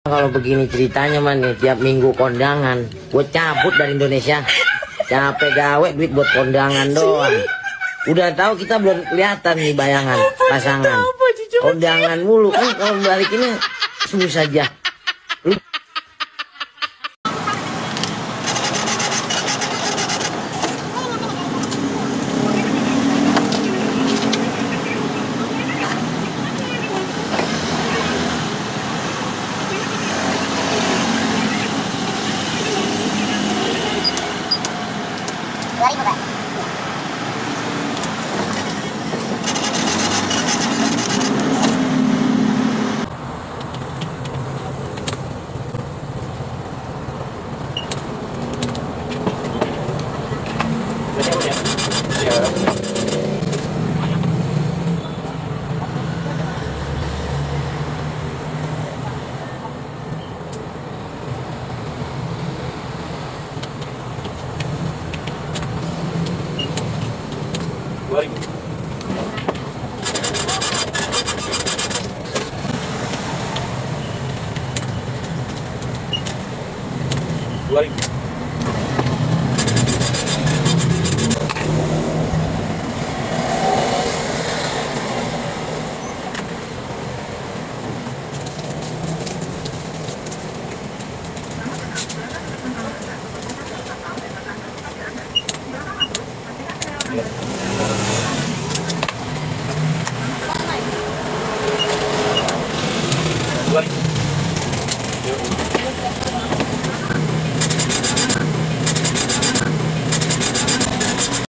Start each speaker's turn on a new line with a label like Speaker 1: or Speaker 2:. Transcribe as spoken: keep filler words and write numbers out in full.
Speaker 1: Kalau begini ceritanya man nih, tiap minggu kondangan, gue cabut dari Indonesia. Capek gawe duit buat kondangan doang. Udah tahu kita belum kelihatan nih bayangan pasangan. Kondangan mulu kan kalau balik ini susah saja.
Speaker 2: dua ribu, Pak.
Speaker 3: dua ribu. dua ribu.